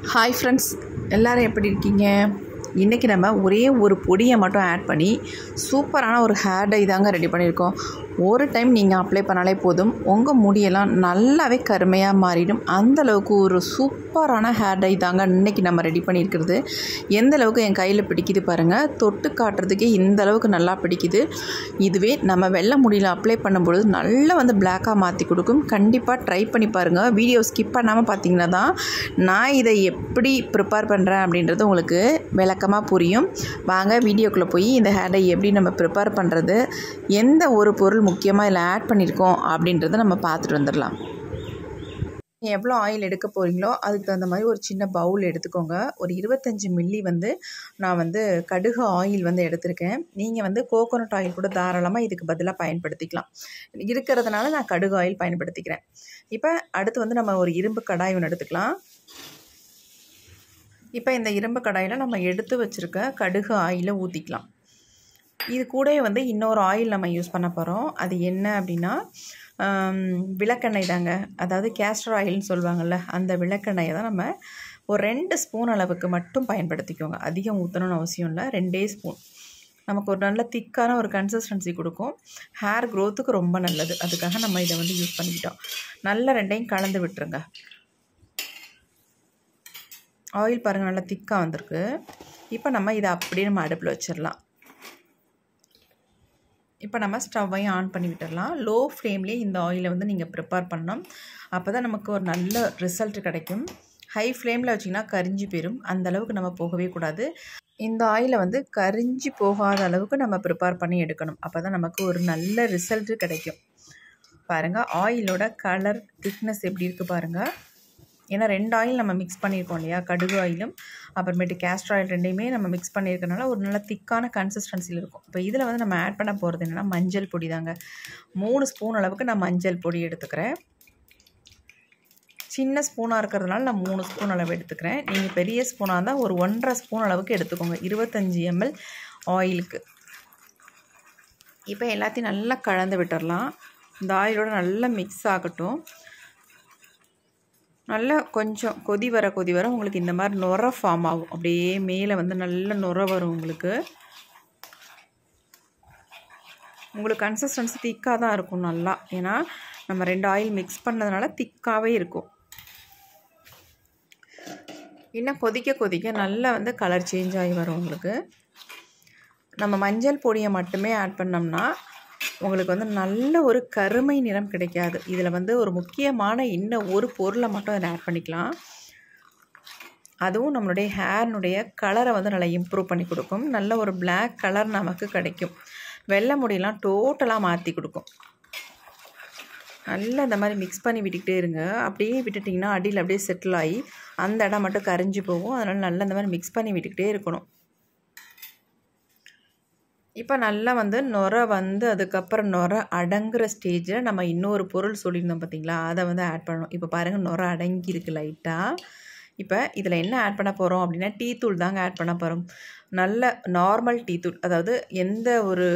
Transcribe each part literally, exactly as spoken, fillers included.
Hi friends, எல்லோரும் எப்படி இருக்கீங்க? இன்றைக்கி நம்ம ஒரே ஒரு பொடியை மட்டும் ஆட் பண்ணி சூப்பரான ஒரு ஹேர் டை தாங்க ரெடி பண்ணியிருக்கோம். ஒரு டைம் நீங்கள் அப்ளை பண்ணாலே போதும், உங்கள் முடியெல்லாம் நல்லாவே கருமையாக மாறிடும். அந்தளவுக்கு ஒரு சூப்பரான ஹேர் டை தாங்க இன்றைக்கி நம்ம ரெடி பண்ணியிருக்கிறது. எந்த அளவுக்கு என் கையில் பிடிக்குது பாருங்கள், தொட்டு காட்டுறதுக்கே இந்த அளவுக்கு நல்லா பிடிக்குது. இதுவே நம்ம வெள்ளை முடியில் அப்ளை பண்ணும்பொழுது நல்லா வந்து பிளாக்காக மாற்றி கொடுக்கும். கண்டிப்பாக ட்ரை பண்ணி பாருங்கள். வீடியோ ஸ்கிப் பண்ணாமல் பார்த்தீங்கன்னா தான் நான் இதை எப்படி ப்ரிப்பேர் பண்ணுறேன் அப்படின்றது உங்களுக்கு விளக்கமாக புரியும். வாங்க வீடியோக்குள்ளே போய் இந்த ஹேர் டை எப்படி நம்ம ப்ரிப்பேர் பண்ணுறது, எந்த ஒரு பொருள் முக்கியமாக இதில் ஆட் பண்ணியிருக்கோம் அப்படின்றத நம்ம பார்த்துட்டு வந்துடலாம். எவ்வளோ ஆயில் எடுக்க போகிறீங்களோ அதுக்கு தகுந்த மாதிரி ஒரு சின்ன பவுல் எடுத்துக்கோங்க. ஒரு இருபத்தஞ்சி மில்லி வந்து நான் வந்து கடுகு ஆயில் வந்து எடுத்திருக்கேன். நீங்கள் வந்து கோகோனட் ஆயில் கூட தாராளமாக இதுக்கு பதிலாக பயன்படுத்திக்கலாம். இருக்கிறதுனால நான் கடுகு ஆயில் பயன்படுத்திக்கிறேன். இப்போ அடுத்து வந்து நம்ம ஒரு இரும்பு கடாய் ஒன்று எடுத்துக்கலாம். இப்போ இந்த இரும்பு கடாயில் நம்ம எடுத்து வச்சுருக்க கடுகு ஆயிலை ஊற்றிக்கலாம். இது கூட வந்து இன்னொரு ஆயில் நம்ம யூஸ் பண்ண போகிறோம். அது என்ன அப்படின்னா விளக்கெண்ணெய் தாங்க. அதாவது கேஸ்டர் ஆயில்னு சொல்லுவாங்கள்ல, அந்த விளக்கெண்ணெயை தான் நம்ம ஒரு ரெண்டு ஸ்பூன் அளவுக்கு மட்டும் பயன்படுத்திக்கோங்க. அதிகம் ஊற்றணும்னு அவசியம் இல்லை, ரெண்டே ஸ்பூன். நமக்கு ஒரு நல்ல திக்கான ஒரு கன்சிஸ்டன்சி கொடுக்கும். ஹேர் க்ரோத்துக்கு ரொம்ப நல்லது. அதுக்காக நம்ம இதை வந்து யூஸ் பண்ணிக்கிட்டோம். நல்லா ரெண்டையும் கலந்து விட்டுருங்க. ஆயில் பாருங்கள், நல்லா திக்காக வந்திருக்கு. இப்போ நம்ம இதை அப்படியே நம்ம அடுப்பில் வச்சிடலாம். இப்போ நம்ம ஸ்டவ்வையும் ஆன் பண்ணி விட்டுடலாம். லோ ஃப்ளேம்லேயே இந்த ஆயிலை வந்து நீங்கள் ப்ரிப்பேர் பண்ணணும். அப்போ தான் நமக்கு ஒரு நல்ல ரிசல்ட் கிடைக்கும். ஹை ஃப்ளேமில் வச்சிங்கன்னா கரிஞ்சி போயிடும். அந்தளவுக்கு நம்ம போகவே கூடாது. இந்த ஆயிலை வந்து கரிஞ்சி போகாத அளவுக்கு நம்ம ப்ரிப்பேர் பண்ணி எடுக்கணும். அப்போ தான் நமக்கு ஒரு நல்ல ரிசல்ட்டு கிடைக்கும். பாருங்கள், ஆயிலோட கலர் திக்னஸ் எப்படி இருக்குது பாருங்கள். ஏன்னா ரெண்டு ஆயில் நம்ம மிக்ஸ் பண்ணியிருக்கோம் இல்லையா, கடுகு ஆயிலும் அப்புறமேட்டு கேஸ்டர் ஆயில் ரெண்டையுமே நம்ம மிக்ஸ் பண்ணியிருக்கனால ஒரு நல்ல திக்கான கன்சிஸ்டன்சியில் இருக்கும். இப்போ இதில் வந்து நம்ம ஆட் பண்ண போகிறது என்னென்னா மஞ்சள் பொடி தாங்க. மூணு ஸ்பூன் அளவுக்கு நான் மஞ்சள் பொடி எடுத்துக்கிறேன். சின்ன ஸ்பூனாக இருக்கிறதுனால நான் மூணு ஸ்பூன் அளவு எடுத்துக்கிறேன். நீங்கள் பெரிய ஸ்பூனாக இருந்தால் ஒரு ஒன்றரை ஸ்பூன் அளவுக்கு எடுத்துக்கோங்க, இருபத்தஞ்சி எம்எல் ஆயிலுக்கு. இப்போ எல்லாத்தையும் நல்லா கலந்து விட்டுடலாம். இந்த ஆயிலோட நல்லா மிக்ஸ் ஆகட்டும். நல்லா கொஞ்சம் கொதி வர கொதி வர உங்களுக்கு இந்த மாதிரி நுர ஃபார்ம் ஆகும். அப்படியே மேலே வந்து நல்ல நுர வரும். உங்களுக்கு உங்களுக்கு கன்சிஸ்டன்சி திக்காக தான் இருக்கும் நல்லா. ஏன்னா நம்ம ரெண்டு ஆயில் மிக்ஸ் பண்ணதுனால திக்காகவே இருக்கும். இன்னும் கொதிக்க கொதிக்க நல்லா வந்து கலர் சேஞ்ச் ஆகி வரும். உங்களுக்கு நம்ம மஞ்சள் பொடியை மட்டுமே ஆட் பண்ணோம்னா உங்களுக்கு வந்து நல்ல ஒரு கருமை நிறம் கிடைக்காது. இதில் வந்து ஒரு முக்கியமான இன்னும் ஒரு பொருளை மட்டும் அதில் ஆட் பண்ணிக்கலாம். அதுவும் நம்மளுடைய ஹேர்னுடைய கலரை வந்து நல்லா இம்ப்ரூவ் பண்ணி கொடுக்கும். நல்ல ஒரு பிளாக் கலர் நமக்கு கிடைக்கும். வெள்ளை முடியெல்லாம் டோட்டலாக மாற்றி கொடுக்கும். நல்லா இந்த மாதிரி மிக்ஸ் பண்ணி விட்டுக்கிட்டே இருங்க. அப்படியே விட்டுட்டிங்கன்னா அடியில் அப்படியே செட்டில் ஆகி அந்த இடம் மட்டும் கரைஞ்சி போகும். அதனால் நல்லா இந்த மாதிரி மிக்ஸ் பண்ணி விட்டுக்கிட்டே இருக்கணும். இப்போ நல்லா வந்து நுர வந்து அதுக்கப்புறம் நுர அடங்குற ஸ்டேஜில் நம்ம இன்னொரு பொருள் சொல்லியிருந்தோம் பார்த்தீங்களா, அதை வந்து ஆட் பண்ணணும். இப்போ பாருங்கள், நுர அடங்கியிருக்கு லைட்டாக. இப்போ இதில் என்ன ஆட் பண்ண போகிறோம் அப்படின்னா டீ தூள் தாங்க ஆட் பண்ண போகிறோம். நல்ல நார்மல் டீ தூள், அதாவது எந்த ஒரு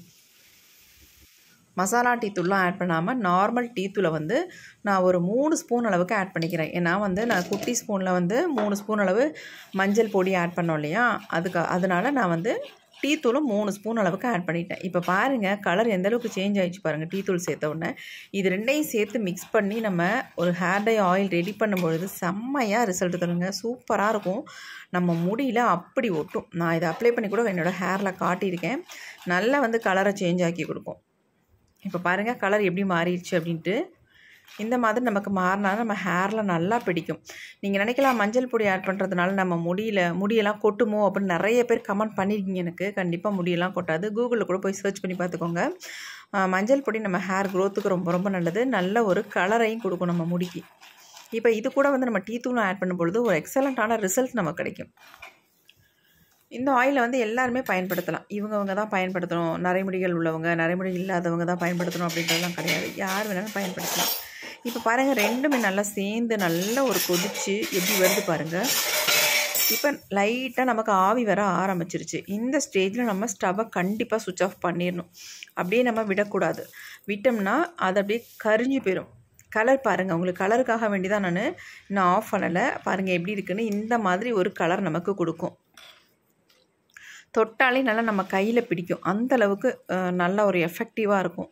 மசாலா டீ தூள்லாம் ஆட் பண்ணாமல் நார்மல் டீ தூளை வந்து நான் ஒரு மூணு ஸ்பூன் அளவுக்கு ஆட் பண்ணிக்கிறேன். ஏன்னா வந்து நான் குட்டி ஸ்பூனில் வந்து மூணு ஸ்பூன் அளவு மஞ்சள் பொடி ஆட் பண்ணோம் இல்லையா, அதுக்கு அதனால் நான் வந்து டீ தூளும் மூணு ஸ்பூன் அளவுக்கு ஆட் பண்ணிட்டேன். இப்போ பாருங்கள் கலர் எந்தளவுக்கு சேஞ்ச் ஆகிடுச்சு பாருங்கள் டீ தூள் சேர்த்த உடனே. இது ரெண்டையும் சேர்த்து மிக்ஸ் பண்ணி நம்ம ஒரு ஹேர் டை ஆயில் ரெடி பண்ணும்பொழுது செம்மையாக ரிசல்ட் தருங்க. சூப்பராக இருக்கும். நம்ம முடியில் அப்படி ஒட்டும். நான் இதை அப்ளை பண்ணி கூட என்னோடய ஹேரில் காட்டியிருக்கேன். நல்லா வந்து கலரை சேஞ்ச் ஆக்கி கொடுக்கும். இப்போ பாருங்கள் கலர் எப்படி மாறிடுச்சு அப்படின்ட்டு. இந்த மாதிரி நமக்கு மாறினாலும் நம்ம ஹேரில் நல்லா பிடிக்கும். நீங்கள் நினைக்கலாம் மஞ்சள் பொடி ஆட் பண்ணுறதுனால நம்ம முடியல முடியெல்லாம் கொட்டுமோ அப்படின்னு நிறைய பேர் கமெண்ட் பண்ணியிருக்கீங்க எனக்கு. கண்டிப்பாக முடியெல்லாம் கொட்டாது. கூகுளில் கூட போய் சர்ச் பண்ணி பார்த்துக்கோங்க. மஞ்சள் பொடி நம்ம ஹேர் க்ரோத்துக்கு ரொம்ப ரொம்ப நல்லது. நல்ல ஒரு கலரையும் கொடுக்கும் நம்ம முடிக்கு. இப்போ இது கூட வந்து நம்ம டீ தூளும் ஆட் பண்ணும்பொழுது ஒரு எக்ஸலண்ட்டான ரிசல்ட் நமக்கு கிடைக்கும். இந்த ஆயிலை வந்து எல்லாருமே பயன்படுத்தலாம். இவங்கவங்க தான் பயன்படுத்தணும், நரைமுடிகள் உள்ளவங்க நரைமுடி இல்லாதவங்க தான் பயன்படுத்தணும் அப்படின்றதெல்லாம் கிடையாது. யார் வேணாலும் பயன்படுத்தலாம். இப்போ பாருங்கள் ரெண்டுமே நல்லா சேர்ந்து நல்லா ஒரு கொதிச்சு எப்படி வருது பாருங்கள். இப்போ லைட்டாக நமக்கு ஆவி வர ஆரம்பிச்சிருச்சு. இந்த ஸ்டேஜில் நம்ம ஸ்டவ்வை கண்டிப்பாக சுவிட்ச் ஆஃப் பண்ணிடணும். அப்படியே நம்ம விடக்கூடாது. விட்டோம்னா அது அப்படியே கரிஞ்சு போயிடும். கலர் பாருங்கள், உங்களுக்கு கலருக்காக வேண்டி தான் நான் இன்னும் ஆஃப் பண்ணலை. பாருங்கள் எப்படி இருக்குன்னு. இந்த மாதிரி ஒரு கலர் நமக்கு கொடுக்கும். தொட்டாலே நல்லா நம்ம கையில் பிடிக்கும். அந்தளவுக்கு நல்ல ஒரு எஃபெக்டிவாக இருக்கும்.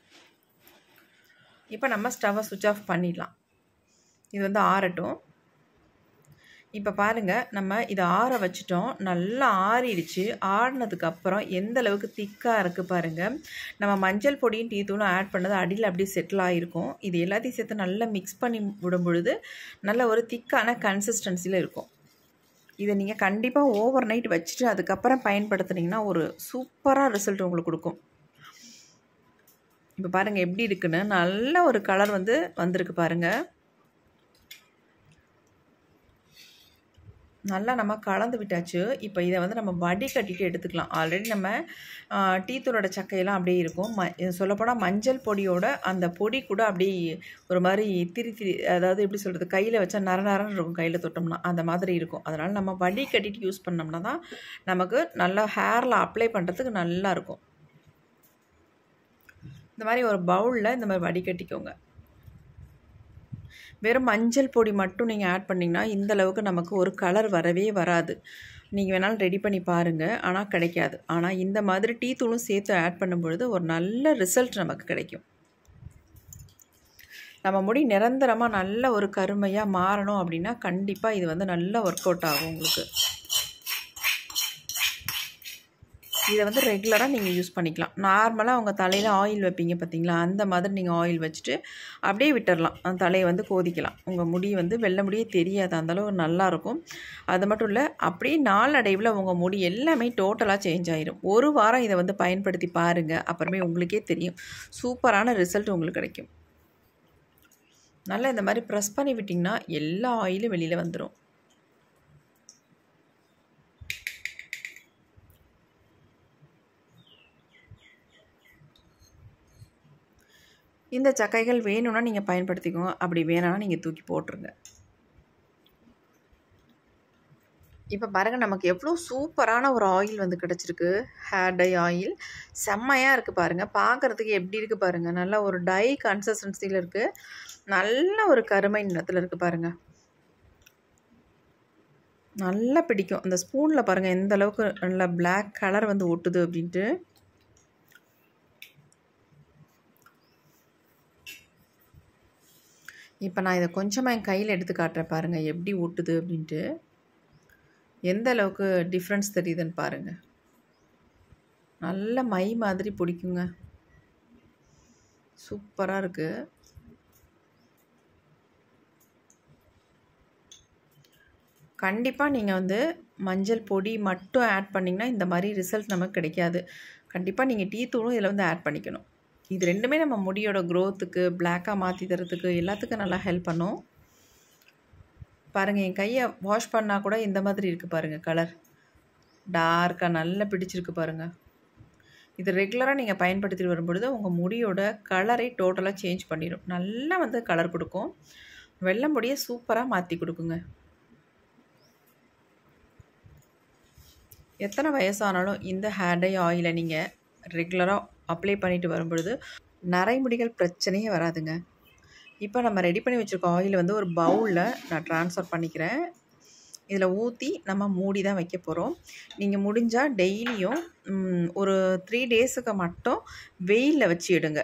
இப்போ நம்ம ஸ்டவ்வை சுவிட்ச் ஆஃப் பண்ணிடலாம். இது வந்து ஆறட்டும். இப்போ பாருங்கள், நம்ம இதை ஆற வச்சிட்டோம். நல்லா ஆறிடுச்சு. ஆறினதுக்கப்புறம் எந்த அளவுக்கு திக்காக இருக்குது பாருங்கள். நம்ம மஞ்சள் பொடியும் டீ தூளும் ஆட் பண்ணது அடியில் அப்படியே செட்டில் ஆகிருக்கும். இது எல்லாத்தையும் சேர்த்து நல்லா மிக்ஸ் பண்ணி விடும் பொழுது நல்ல ஒரு திக்கான கன்சிஸ்டன்சியில் இருக்கும். இதை நீங்கள் கண்டிப்பாக ஓவர் நைட் வச்சுட்டு அதுக்கப்புறம் பயன்படுத்துனீங்கன்னா ஒரு சூப்பராக ரிசல்ட் உங்களுக்கு கொடுக்கும். இப்போ பாருங்கள் எப்படி இருக்குன்னு. நல்ல ஒரு கலர் வந்து வந்திருக்கு பாருங்கள். நல்லா நம்ம கலந்து விட்டாச்சு. இப்போ இதை வந்து நம்ம வடிகட்டிட்டு எடுத்துக்கலாம். ஆல்ரெடி நம்ம டீ தூளோட சக்கையெல்லாம் அப்படியே இருக்கும். ம சொல்லப்போனால் மஞ்சள் பொடியோட அந்த பொடி கூட அப்படியே ஒரு மாதிரி திரி திரி, அதாவது எப்படி சொல்கிறது, கையில் வச்சா நர நரன்னு இருக்கும். கையில் தொட்டோம்னா அந்த மாதிரி இருக்கும். அதனால் நம்ம வடிகட்டிட்டு யூஸ் பண்ணோம்னா தான் நமக்கு நல்லா ஹேரில் அப்ளை பண்ணுறதுக்கு நல்லாயிருக்கும். இந்த மாதிரி ஒரு பவுலில் இந்த மாதிரி வடிகட்டிக்கோங்க. வெறும் மஞ்சள் பொடி மட்டும் நீங்கள் ஆட் பண்ணிங்கன்னா இந்த அளவுக்கு நமக்கு ஒரு கலர் வரவே வராது. நீங்கள் வேணாலும் ரெடி பண்ணி பாருங்கள், ஆனால் கிடைக்காது. ஆனால் இந்த மாதிரி டீ தூளும் சேர்த்து ஆட் பண்ணும்பொழுது ஒரு நல்ல ரிசல்ட் நமக்கு கிடைக்கும். நம்ம முடி நிரந்தரமாக நல்ல ஒரு கருமையாக மாறணும் அப்படின்னா கண்டிப்பாக இது வந்து நல்லா ஒர்க் அவுட் ஆகும் உங்களுக்கு. இதை வந்து ரெகுலராக நீங்கள் யூஸ் பண்ணிக்கலாம். நார்மலாக உங்கள் தலையில் ஆயில் வைப்பீங்க பார்த்தீங்களா, அந்த மாதிரி நீங்கள் ஆயில் வச்சுட்டு அப்படியே விட்டுடலாம். அந்த தலையை வந்து கோதிக்கலாம். உங்கள் முடி வந்து வெள்ளை முடியே தெரியாது, அந்தளவு நல்லாயிருக்கும். அது மட்டும் இல்லை, அப்படியே நாளடைவில் உங்கள் முடி எல்லாமே டோட்டலாக சேஞ்ச் ஆகிடும். ஒரு வாரம் இதை வந்து பயன்படுத்தி பாருங்கள், அப்புறமே உங்களுக்கே தெரியும். சூப்பரான ரிசல்ட் உங்களுக்கு கிடைக்கும். நல்லா இந்த மாதிரி ப்ரெஸ் பண்ணி விட்டிங்கன்னா எல்லா ஆயிலும் வெளியில் வந்துடும். இந்த சக்கைகள் வேணும்னா நீங்கள் பயன்படுத்திக்கோங்க, அப்படி வேணாம்னா நீங்கள் தூக்கி போட்டுருங்க. இப்போ பாருங்கள், நமக்கு எவ்வளோ சூப்பரான ஒரு ஆயில் வந்து கிடச்சிருக்கு. ஹேர் டை ஆயில் செம்மையாக இருக்குது பாருங்கள். பார்க்குறதுக்கு எப்படி இருக்குது பாருங்கள். நல்லா ஒரு டை கன்சிஸ்டன்சியில் இருக்குது. நல்ல ஒரு கருமை நிறத்தில் இருக்குது பாருங்கள். நல்லா பிடிக்கும். அந்த ஸ்பூனில் பாருங்கள் எந்த அளவுக்கு நல்லா பிளாக் கலர் வந்து ஒட்டுது அப்படின்ட்டு. இப்போ நான் இதை கொஞ்சமாக என் கையில் எடுத்து காட்டுறேன் பாருங்கள் எப்படி ஒட்டுது அப்படின்ட்டு. எந்த அளவுக்கு டிஃப்ரென்ஸ் தெரியுதுன்னு பாருங்கள். நல்ல மை மாதிரி பிடிக்குங்க. சூப்பராக இருக்குது. கண்டிப்பாக நீங்கள் வந்து மஞ்சள் பொடி மட்டும் ஆட் பண்ணிங்கன்னா இந்த மாதிரி ரிசல்ட் நமக்கு கிடைக்காது. கண்டிப்பாக நீங்கள் டீ தூளும் இதில் வந்து ஆட் பண்ணிக்கணும். இது ரெண்டுமே நம்ம முடியோட க்ரோத்துக்கு, பிளாக்காக மாற்றி தரத்துக்கு எல்லாத்துக்கும் நல்லா ஹெல்ப் பண்ணும். பாருங்கள், என் கையை வாஷ் பண்ணால் கூட இந்த மாதிரி இருக்குது பாருங்கள். கலர் டார்க்காக நல்லா பிடிச்சிருக்கு பாருங்கள். இது ரெகுலராக நீங்கள் பயன்படுத்திட்டு வரும்பொழுது உங்கள் முடியோட கலரை டோட்டலாக சேஞ்ச் பண்ணிடும். நல்லா வந்து கலர் கொடுக்கும். வெள்ளை முடியை சூப்பராக மாற்றி கொடுக்குங்க. எத்தனை வயசானாலும் இந்த ஹேர் டை ஆயிலை நீங்கள் ரெகுலராக அப்ளை பண்ணிட்டு வரும்பொழுது நரைமுடிகள் பிரச்சனையே வராதுங்க. இப்போ நம்ம ரெடி பண்ணி வச்சுருக்க ஆயில் வந்து ஒரு பவுலில் நான் ட்ரான்ஸ்ஃபர் பண்ணிக்கிறேன். இதில் ஊற்றி நம்ம மூடி தான் வைக்க போகிறோம். நீங்கள் முடிஞ்சால் டெய்லியும் ஒரு த்ரீ டேஸுக்கு மட்டும் வெயிலில் வச்சு எடுங்க.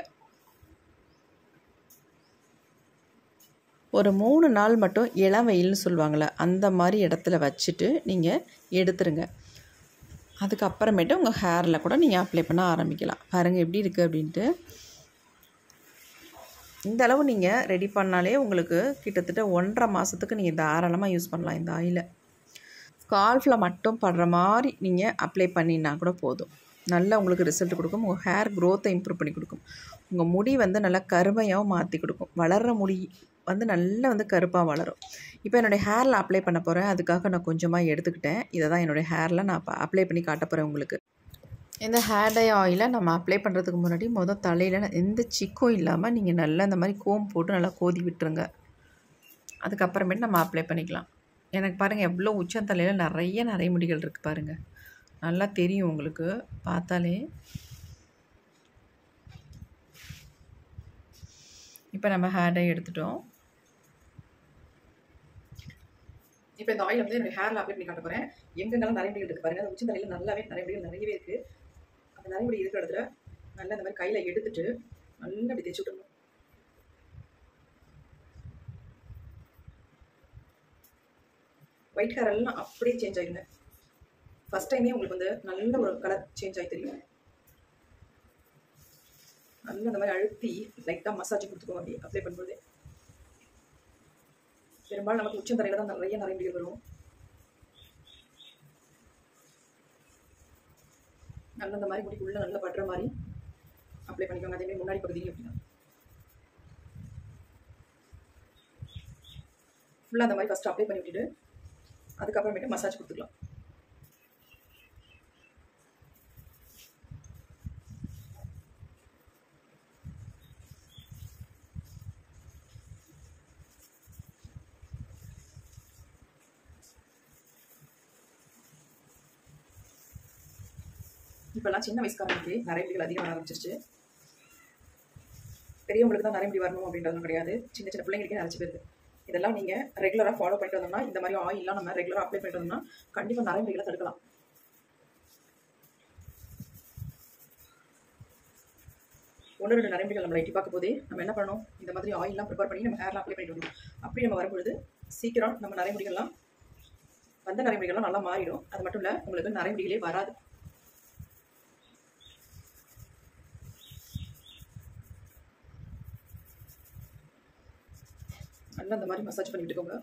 ஒரு மூணு நாள் மட்டும் இளம் வெயில்னு சொல்லுவாங்களே, அந்த மாதிரி இடத்துல வச்சுட்டு நீங்கள் எடுத்துருங்க. அதுக்கப்புறமேட்டு உங்கள் ஹேரில் கூட நீங்கள் அப்ளை பண்ண ஆரம்பிக்கலாம். பாருங்கள் எப்படி இருக்குது அப்படின்ட்டு. இந்த அளவு நீங்கள் ரெடி பண்ணாலே உங்களுக்கு கிட்டத்தட்ட ஒன்றரை மாதத்துக்கு நீங்கள் தாராளமாக யூஸ் பண்ணலாம் இந்த ஆயிலை. ஸ்கால்ஃபில் மட்டும் படுற மாதிரி நீங்கள் அப்ளை பண்ணினா கூட போதும். நல்லா உங்களுக்கு ரிசல்ட் கொடுக்கும். உங்கள் ஹேர் க்ரோத்தை இம்ப்ரூவ் பண்ணி கொடுக்கும். உங்கள் முடி வந்து நல்லா கருமையாகவும் மாற்றி கொடுக்கும். வளர்கிற முடி வந்து நல்லா வந்து கருப்பாக வளரும். இப்போ என்னுடைய ஹேரில் அப்ளை பண்ண போகிறேன். அதுக்காக நான் கொஞ்சமாக எடுத்துக்கிட்டேன். இதை தான் என்னுடைய ஹேரில் நான் அப்ளை பண்ணி காட்ட போகிறேன் உங்களுக்கு. இந்த ஹேர் டை ஆயிலை நம்ம அப்ளை பண்ணுறதுக்கு முன்னாடி மொதல் தலையில் எந்த சிக்கும் இல்லாமல் நீங்கள் நல்லா இந்த மாதிரி கோம் போட்டு நல்லா கோதி விட்டுருங்க. அதுக்கப்புறமேட்டு நம்ம அப்ளை பண்ணிக்கலாம். எனக்கு பாருங்கள் எவ்வளோ உச்சந்தலையில் நிறைய நிறைய முடிகள் இருக்குது பாருங்கள். நல்லா தெரியும் உங்களுக்கு பார்த்தாலே. இப்போ நம்ம ஹேர் டை எடுத்துட்டோம். இப்போ இந்த ஆயில் வந்து என்னோட ஹேரில் அப்ளை பண்ணி காட்ட போகிறேன். எங்கெங்கெல்லாம் நரைமுடிகள் இருக்குது பாருங்கள். உச்சி தலையில் நல்லாவே நரைமுடிகள் நிறையவே இருக்குது. அந்த நரைமுடி இருக்கிற இடத்துல நல்லா இந்த மாதிரி கையில் எடுத்துட்டு நல்லா அப்படி தேய்ச்சி விட்டுருணும். ஒயிட் ஹேர் எல்லாம் அப்படியே சேஞ்ச் ஆகிடுங்க. ஃபஸ்ட் டைமே உங்களுக்கு வந்து நல்ல ஒரு கலர் சேஞ்ச் ஆகி தெரியும். நல்லா அந்த மாதிரி அழுத்தி லைட்டாக மசாஜ் கொடுத்துக்கோங்க. அப்படி அப்ளை பண்ணும்போது பெரும்பாலும் நமக்கு உச்சந்தலையில் தான் நிறைய நரைமுடிகள் வரும். நல்லா அந்த மாதிரி முடிக்குள்ள நல்லா படுற மாதிரி அப்ளை பண்ணிக்கோங்க. அதே மாதிரி முன்னாடி பகுதியும் அப்படின்னா ஃபுல்லாக அந்த மாதிரி ஃபஸ்ட்டு அப்ளை பண்ணி விட்டுட்டு அதுக்கப்புறமேட்டு மசாஜ் கொடுத்துக்கலாம். இப்போல்லாம் சின்ன வயசுக்காரங்களுக்கு நரைமுடிகள் அதிகம் வர ஆரம்பிச்சிருச்சு. பெரியவங்களுக்கு தான் நரைமுடி வரணும் அப்படின்றதும் கிடையாது. சின்ன சின்ன பிள்ளைங்களுக்கே நினச்சி போயிருது. இதெல்லாம் நீங்கள் ரெகுலராக ஃபாலோ பண்ணிட்டு வந்தோம்னா, இந்த மாதிரி ஆயிலெலாம் நம்ம ரெகுலராக அப்ளை பண்ணிட்டு வந்தோம்னா கண்டிப்பாக நரைமுடிகளை தடுக்கலாம். ஒன்று ரெண்டு நரைமுடிகள் நம்மளை எட்டி பார்க்கும் போதே நம்ம என்ன பண்ணணும், இந்த மாதிரி ஆயிலெலாம் ப்ரிப்பேர் பண்ணி நம்ம ஹேர்லாம் அப்ளை பண்ணிட்டு வரணும். அப்படி நம்ம வரும்பொழுது சீக்கிரம் நம்ம நரைமுடிகள்லாம் வந்த நரைமுடிகள்லாம் நல்லா மாறிடும். அது மட்டும் இல்லை, உங்களுக்கு நரைமுடிகளே வராது. நல்லா அந்த மாதிரி மசாஜ் பண்ணி விட்டுக்கோங்க.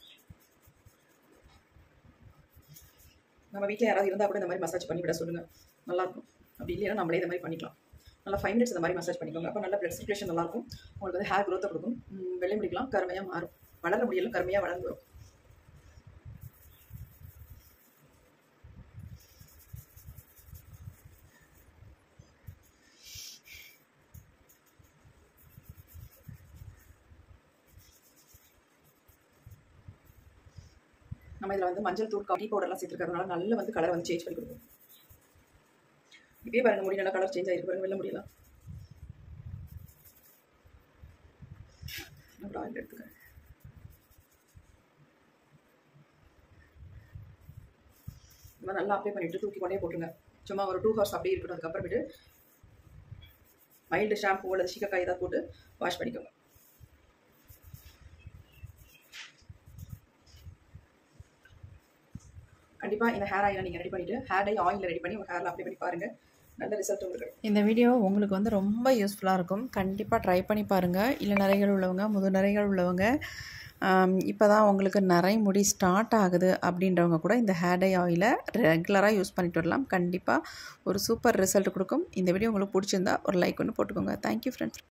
நம்ம வீட்டில் யாராவது இருந்தால் கூட இந்த மாதிரி மசாஜ் பண்ணி விட சொல்லுங்கள், நல்லாயிருக்கும். அப்படி இல்லைன்னா நம்மளே இந்த மாதிரி பண்ணிக்கலாம். நல்லா ஃபைவ் மினிட்ஸ் இந்த மாதிரி மசாஜ் பண்ணிக்கோங்க. அப்போ நல்லா பிளட் சர்க்குலேஷன் நல்லாயிருக்கும். உங்களுக்கு வந்து ஹேர் க்ரோத்தை கொடுக்கும். வெள்ளை முடிக்கலாம் கருமையாக மாறும். வளர முடியலாம் கருமையாக வளர்ந்து வரும். நம்ம இதில் வந்து மஞ்சள் தூள் காஃபி பவுடர்லாம் சேர்த்துருக்கிறதுனால நல்லா வந்து கலர் வந்து சேஞ்ச் பண்ணி கொடுக்கும். இப்பயே பாருங்க, முடி நல்லா கலர் சேஞ்ச் ஆகிருக்கு பாருங்க. வெள்ள முடியலாம் ஆயில் எடுத்துக்கிறேன். இந்த மாதிரி நல்லா அப்ளை பண்ணிவிட்டு தூக்கி கொண்டே போட்டுருங்க. சும்மா ஒரு டூ ஹவர்ஸ் அப்படியே இருக்கட்டும். அதுக்கப்புறமேட்டு மைல்டு ஷாம்பு அல்லது சீக்காய் ஏதாவது போட்டு வாஷ் பண்ணிக்கோங்க. கண்டிப்பாக இந்த ஹேர் ஆயிலை நீங்கள் ரெடி பண்ணிவிட்டு ஹேர் டை ஆயில் ரெடி பண்ணி உங்கள் ஹேரில் அப்ளை பண்ணி பாருங்கள். நல்ல ரிசல்ட் உங்களுக்கு. இந்த வீடியோ உங்களுக்கு வந்து ரொம்ப யூஸ்ஃபுல்லாக இருக்கும். கண்டிப்பாக ட்ரை பண்ணி பாருங்கள். இல்லை நரைகள் உள்ளவங்க, முது நரைகள் உள்ளவங்க, இப்போ தான் உங்களுக்கு நரை முடி ஸ்டார்ட் ஆகுது அப்படின்றவங்க கூட இந்த ஹேர் டை ஆயிலை ரெகுலராக யூஸ் பண்ணிட்டு வரலாம். கண்டிப்பாக ஒரு சூப்பர் ரிசல்ட் கொடுக்கும். இந்த வீடியோ உங்களுக்கு பிடிச்சிருந்தா ஒரு லைக் ஒன்று போட்டுக்கோங்க. Thank you friends.